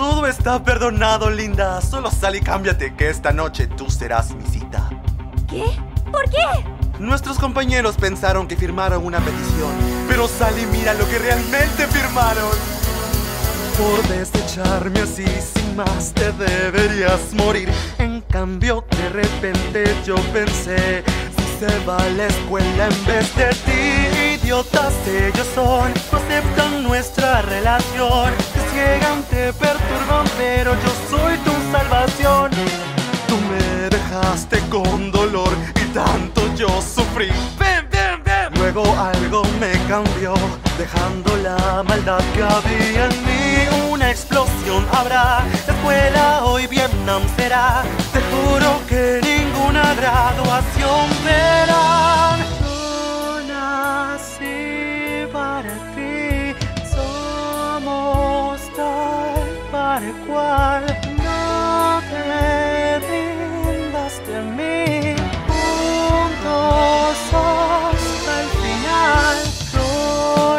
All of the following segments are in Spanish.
Todo está perdonado, linda. Solo sal y cámbiate, que esta noche tú serás mi cita. ¿Qué? ¿Por qué? Nuestros compañeros pensaron que firmaron una petición, pero sal y mira lo que realmente firmaron. Por desecharme así sin más te deberías morir. En cambio de repente yo pensé, si se va a la escuela en vez de ti. Idiotas ellos son, no aceptan nuestra relación. Te ciegan, te perturban, pero yo soy tu salvación. Tú me dejaste con dolor y tanto yo sufrí. Ven, ven, ven. Luego algo me cambió, dejando la maldad que había en mí. Una explosión habrá, la escuela hoy Vietnam será. Te juro que ninguna graduación verán. Yo nací para ti, somos tal para cual. No te rindas de mí, juntos hasta el final. Yo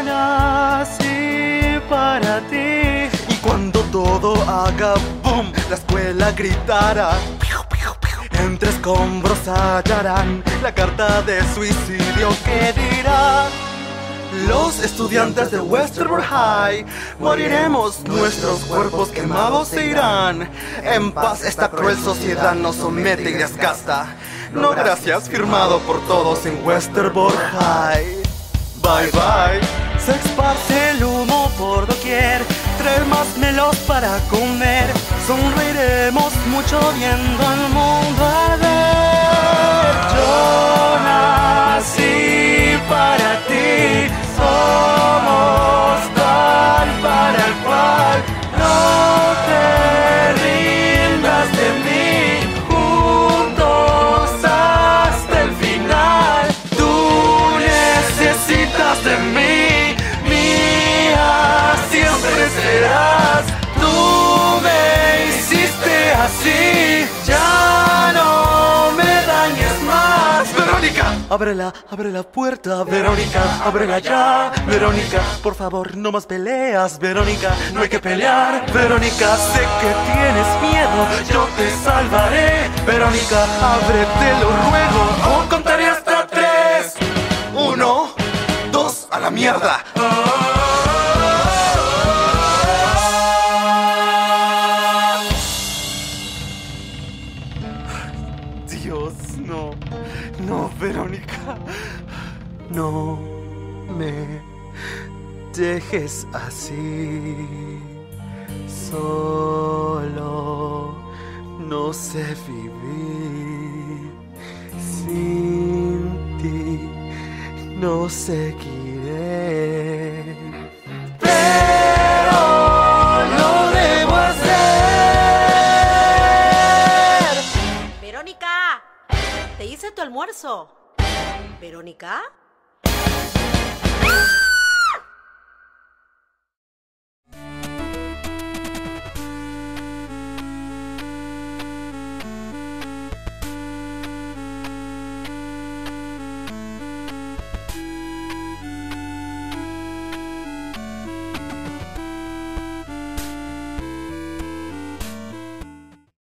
nací para ti. Y cuando todo haga boom, la escuela gritará. Entre escombros hallarán la carta de suicidio que dirá: los estudiantes de Westerbork High moriremos, nuestros cuerpos quemados se irán. En paz esta cruel sociedad nos somete y desgasta. No gracias, firmado por todos en Westerbork High. Bye bye. Se esparce el humo por doquier, traer más melos para comer. Sonreiremos mucho viendo al mundo arder. Yo nací para ti, somos tal para el cual. No te rindas de mí, juntos hasta el final. Tú necesitas de mí, mía siempre serás. Tú me hiciste así, ya no me dañes más. Verónica, abre la puerta. Verónica, ábrela ya. Verónica, por favor, no más peleas. Verónica, no hay que pelear. Verónica, sé que tienes miedo, yo te salvaré. Verónica, ábrete, lo ruego. Contaré hasta 3. 1, 2, a la mierda. Dios, no, no, Verónica, no me dejes así. Solo no sé vivir sin ti, no seguiré. Pero lo debo hacer. Verónica, te hice tu almuerzo. ¿Verónica?